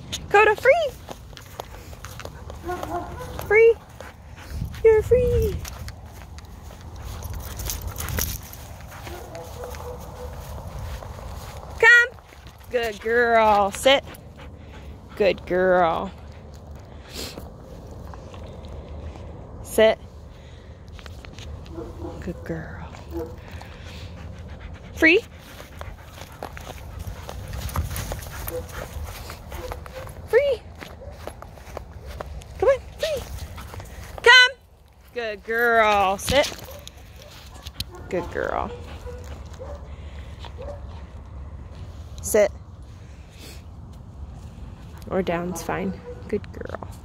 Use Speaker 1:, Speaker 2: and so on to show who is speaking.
Speaker 1: Koda, free! Free! You're free! Come! Good girl. Sit. Good girl. Sit. Good girl. Free? Free! Come on, free! Come! Good girl. Sit. Good girl. Sit. Or down's fine. Good girl.